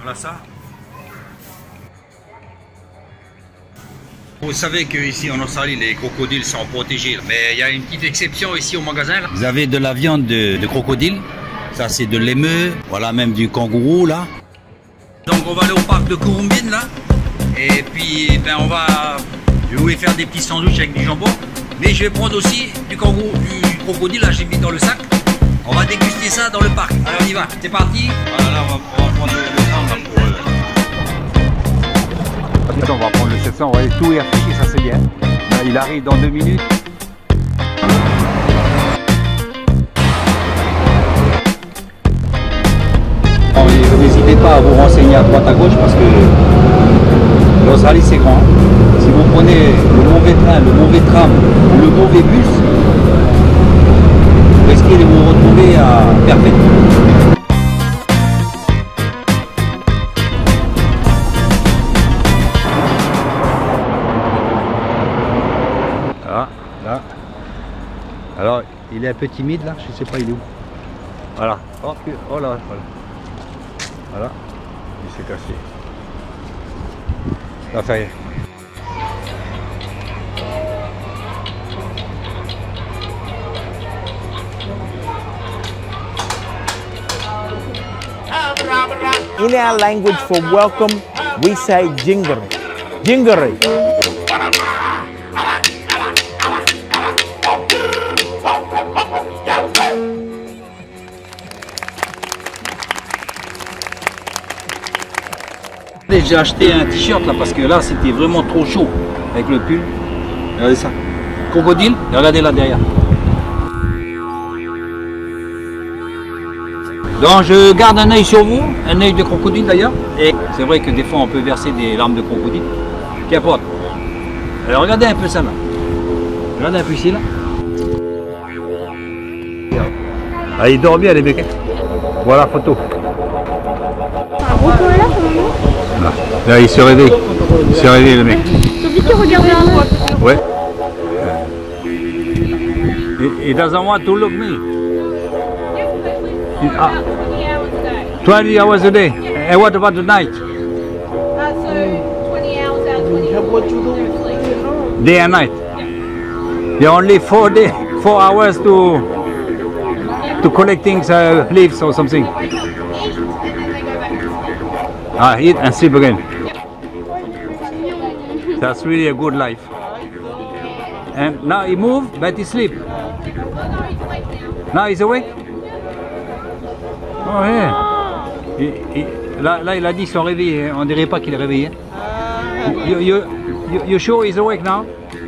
Voilà ça. Vous savez qu'ici en Australie, les crocodiles sont protégés. Mais il y a une petite exception ici au magasin. Là. Vous avez de la viande de crocodile. Ça, c'est de l'émeu. Voilà, même du kangourou, là. Donc, on va aller au parc de Currumbin, là. Et puis, ben, je vais faire des petits sandwichs avec du jambon. Mais je vais prendre aussi du kangourou, du crocodile, là, j'ai mis dans le sac. On va déguster ça dans le parc. Alors, on y va. C'est parti. Voilà, là, on va prendre le temps, là, pour... On va prendre le 700, on va aller tout et ça c'est bien. Là, il arrive dans 2 minutes. N'hésitez pas à vous renseigner à droite à gauche parce que l'Australie c'est grand. Si vous prenez le mauvais train, le mauvais tram ou le mauvais bus, vous risquez de vous retrouver à Perfect. Là. Alors, il est un peu timide là, je sais pas il est où. Voilà. Oh, oh là, voilà. Voilà. Il s'est cassé. Là, ça y est. In our language for welcome, we say jingere. Jingere. J'ai acheté un t-shirt là parce que là c'était vraiment trop chaud avec le pull. Regardez ça. Crocodile, et regardez là derrière. Donc je garde un œil sur vous, un œil de crocodile d'ailleurs. Et c'est vrai que des fois on peut verser des larmes de crocodile. Qu'importe. Alors regardez un peu ça là. Regardez un peu ici là. Ah, il dort bien les mecs. Voilà la photo. Là, il se réveille. Il se réveille le mec. C'est lui qui regarde vers là. Ouais. He doesn't want to look me. 20 hours a day. And what about the night? So 20 hours out, 20 hours. Day and night. You only 4 hours to collecting leaves or something. Eat and sleep again. That's really a good life. And now he moved, but he sleep. Now he's awake. Oh yeah. Là, il a dit qu'ils sont réveillés. On dirait pas qu'il est réveillé. You sure he's awake now?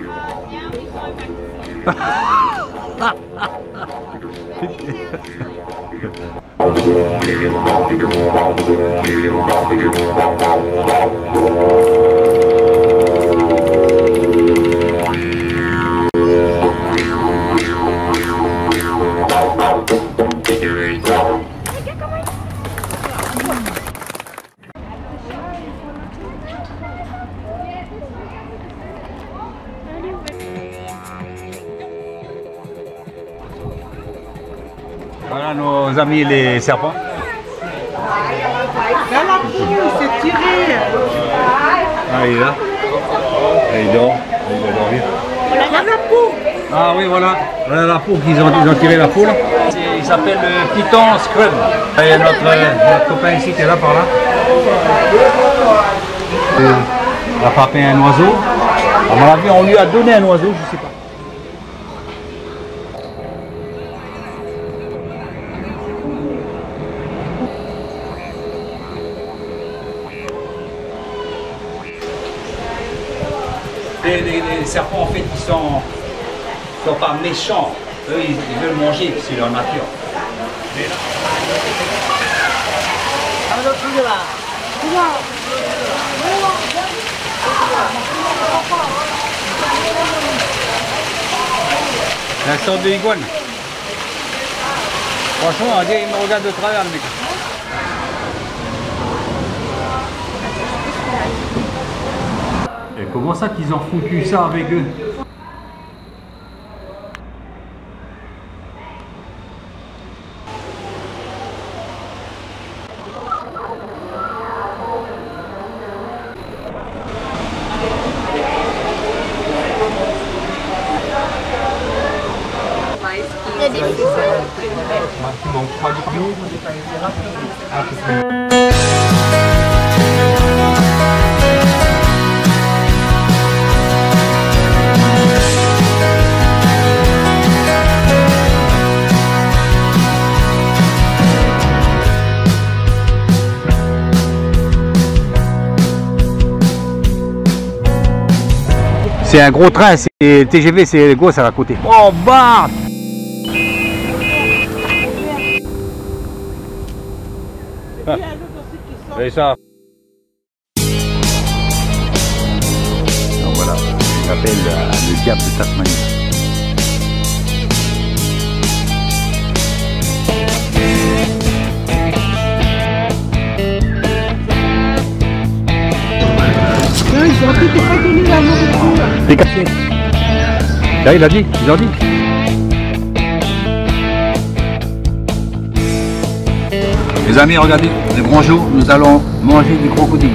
Voilà nos amis les serpents. Là, la poule s'est tirée. Ah, il est là. Et il dort. Il va dormir. Voilà la poule. Ah oui, voilà. Voilà la poule qu'ils ont tiré la poule. Il s'appelle le Python Scrub. Il y a notre copain ici qui est là par là. Il a frappé un oiseau. À mon avis, on lui a donné un oiseau, je sais pas. Les serpents en fait ils sont pas méchants, eux ils veulent manger, c'est leur nature. La sorte de iguane. Franchement, on dirait qu'il me regarde de travers le mec. Et comment ça qu'ils ont foutu ça avec eux? C'est un gros train, c'est TGV, c'est gros, ça va coûter. Oh, bah! C'est ça. Donc voilà, ça s'appelle le diable de Tasmanie. Non, ils ont tout pas donné la nourriture. C'est cassé. Là, il a dit, ils ont dit. Les amis, regardez, le bonjour, nous allons manger du crocodile.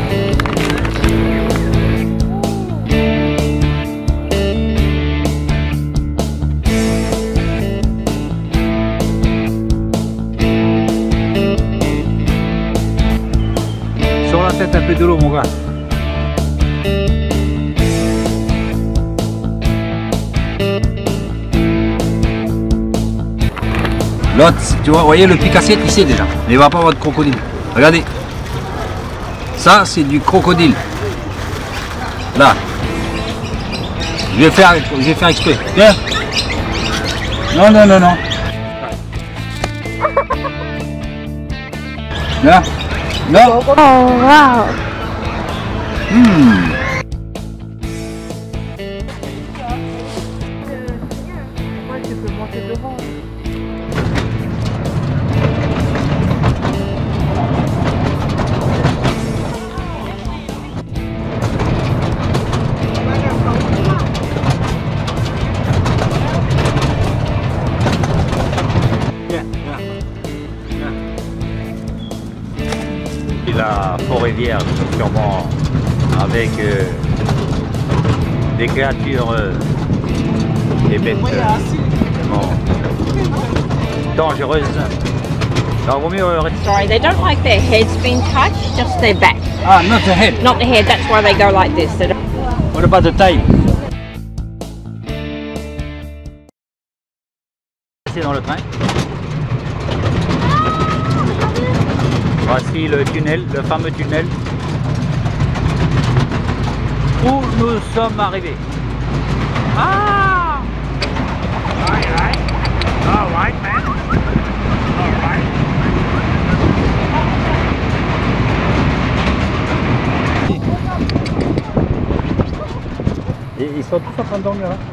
Sur la tête un peu de l'eau, mon gars. L'autre, tu vois, voyez le pic-assiette, il sait déjà. Mais il va pas avoir de crocodile. Regardez. Ça, c'est du crocodile. Là. Je vais faire exprès. Viens. Non, non, non, non. Là. Non. Oh, wow. Ouais, tu peux monter devant. La forêt vierge, sûrement avec des créatures, des bêtes dangereuses. Alors, vaut mieux rester. Sorry, they don't like their heads being touched, just their back. Ah, not the head. Not the head, that's why they go like this. They don't- What about the tail? C'est dans le train. Voici le tunnel, le fameux tunnel où nous sommes arrivés. Ah! All right, man. All right. Et ils sont tous en train de dormir. Hein?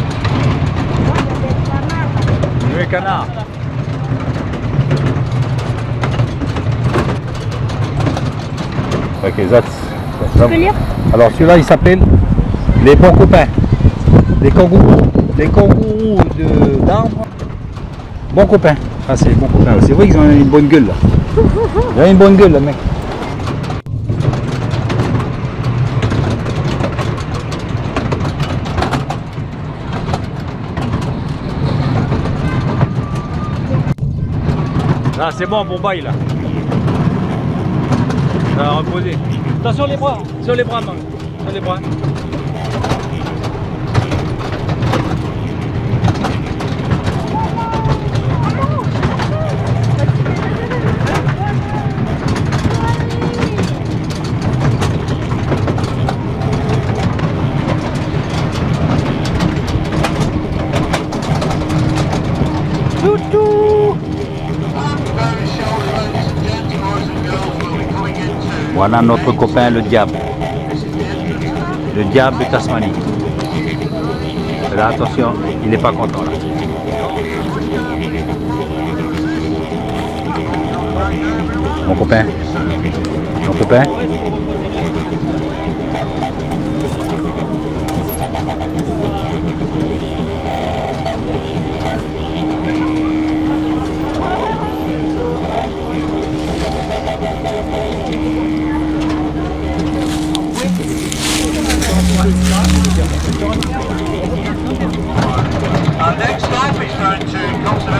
Le canard. Ok, Tu peux lire? alors celui-là il s'appelle les bons copains. Les kangourous. Les kangourous d'arbres. Bons copains. Ah c'est les bons copains. C'est vrai qu'ils ont une bonne gueule là. Ils ont une bonne gueule là mec. Là c'est bon, bon bail là. Ça va reposer. Attention les bras, sur les bras, man. Sur les bras. Voilà notre copain le diable. Le diable de Tasmanie. Là, attention, il n'est pas content là. Mon copain. Mon copain. Next stop is going to Conservation.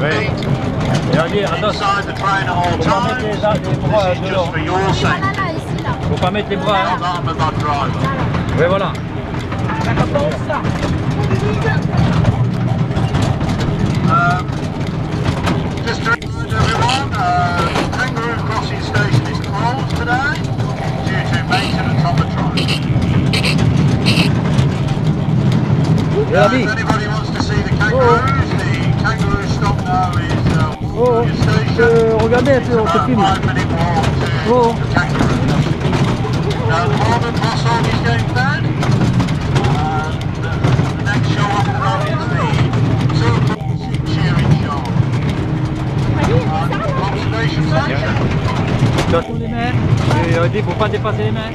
Ouais. Et regardez, attention. Faut pas mettre les bras dehors. Faut pas mettre les bras, hein. Oui, voilà. Just to remind everyone, Kangaroo Crossing Station is closed today due to maintenance on the train. If anybody wants to see the kangaroos, the kangaroo stop now is your station. Regardez un peu, on te filme. 5-minute walk to the kangaroo. Now the moment Bossong is going bad, the next show up the road is the Super cheering show. Observation station. Attention les mains. Et il faut pas dépasser les mains.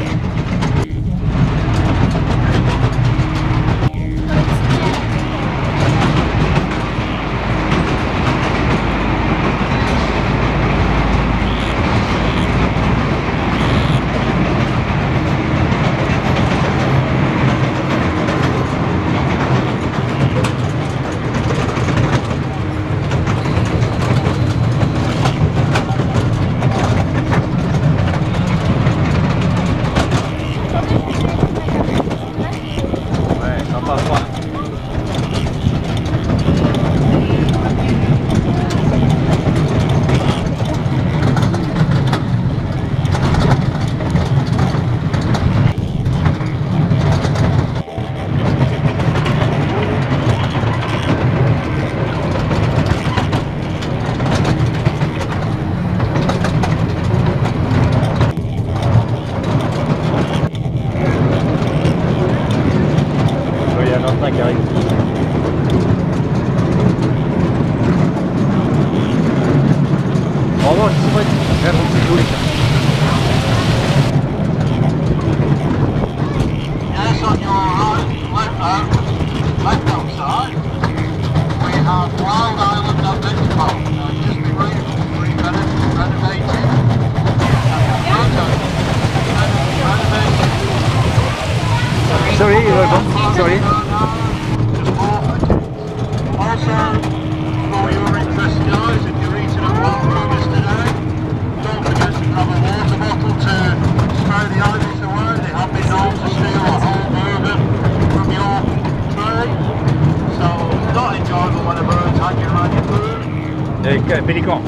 Qui arrive. En revanche, c'est vrai que c'est joli ça. Yes, on your left-hand side, we have Wild Island of Benchmark. Just been renovated. Sorry, welcome. Sorry. Also, for your interest, guys, if you're eating at Walrus today, don't forget to grab a water bottle to spray the Irish away. They have been known to steal a whole burger from your tray. So, it's not enjoyable when a bird's hanging around your food. Avec pélican.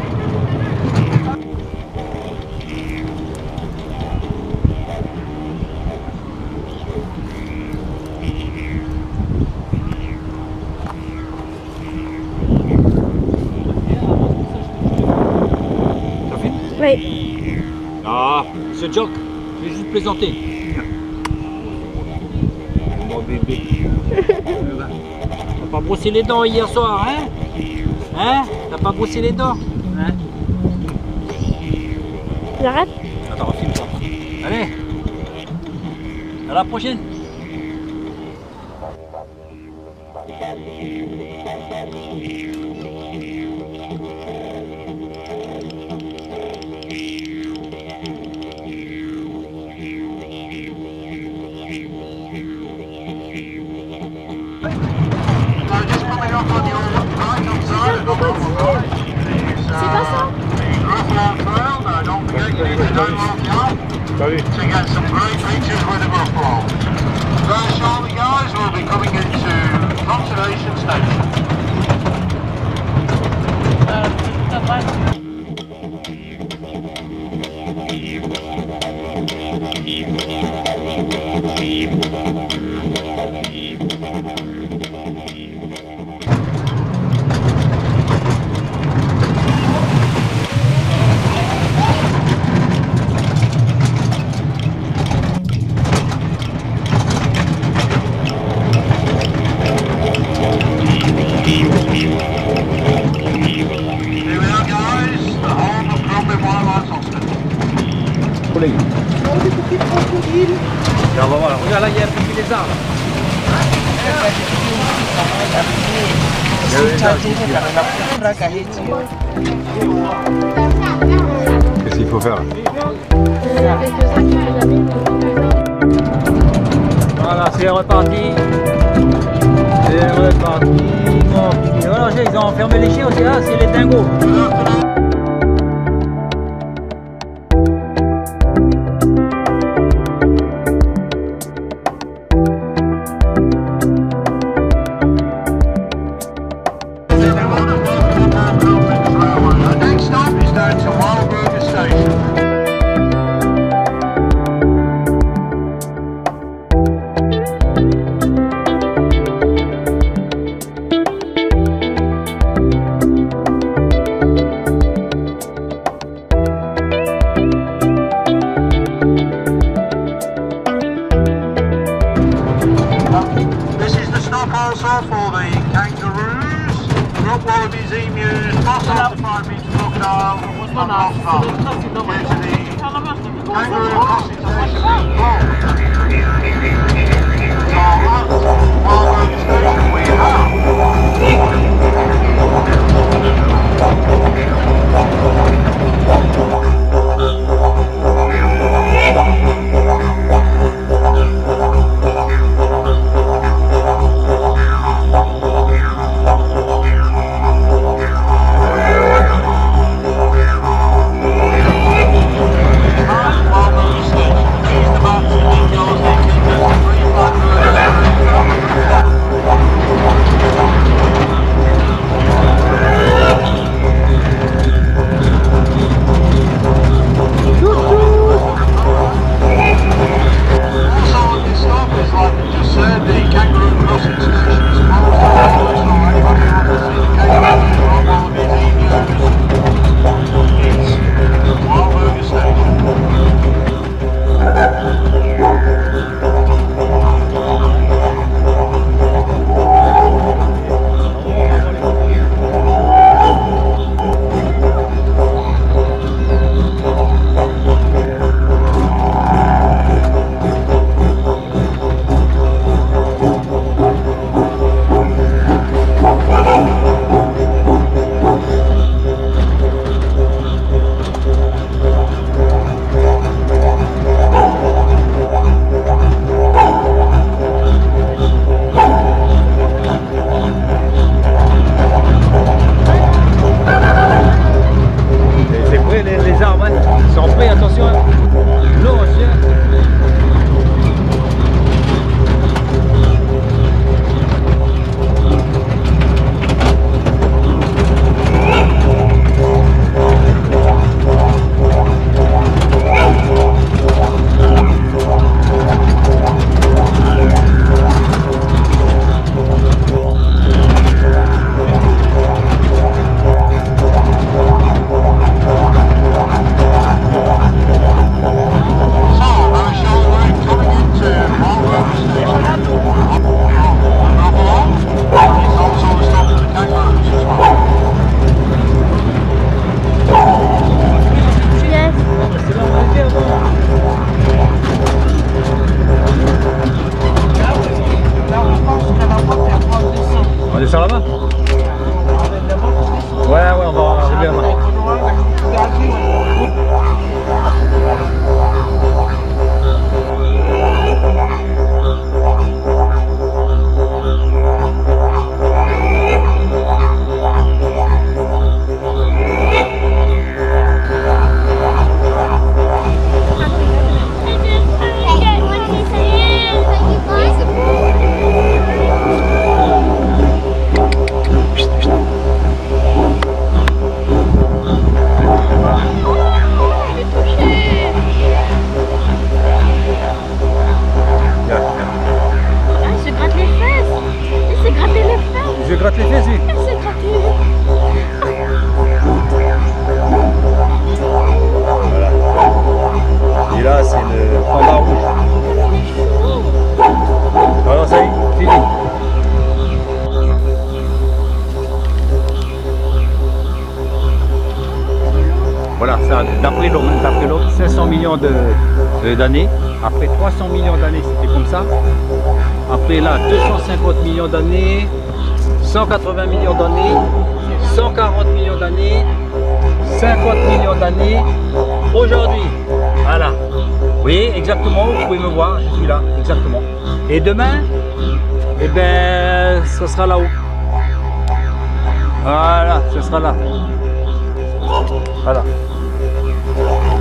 Oui. Ah, ce joke, je vais juste plaisanter. Mon bébé. T'as pas brossé les dents hier soir, hein? Hein? T'as pas brossé les dents? Hein? J'arrête. Attends, filme ça. Allez, à la prochaine. C'est pas ça. To get some great pictures with the buffalo. Very shortly, guys, we'll be coming into Conservation Station. On va voir, regarde là, il y a un petit lézard. Qu'est-ce qu'il faut faire? Voilà, c'est reparti. C'est reparti, mon petit. Voilà, ils ont enfermé les chiens aussi, hein, c'est les dingos. Next stop is down to Wildburger Station. This is the stop also for the kangaroos, rock wallabies, emus, fossil safari crocodile, and rock falcon. Due to the kangaroo crossing station being closed. So at Wildburger Station we gratte les fesses, lui. C'est gratuit. Voilà. Et là, c'est le panda rouge. Alors, ça y est, fini. Voilà, ça, d'après l'homme, 500 millions d'années. Après 300 millions d'années, c'était comme ça. Après là, 250 millions d'années, 180 millions d'années, 140 millions d'années, 50 millions d'années. Aujourd'hui, voilà. Vous voyez exactement, vous pouvez me voir, je suis là, exactement. Et demain, eh ben, ça sera là-haut. Voilà, ce sera là. Voilà.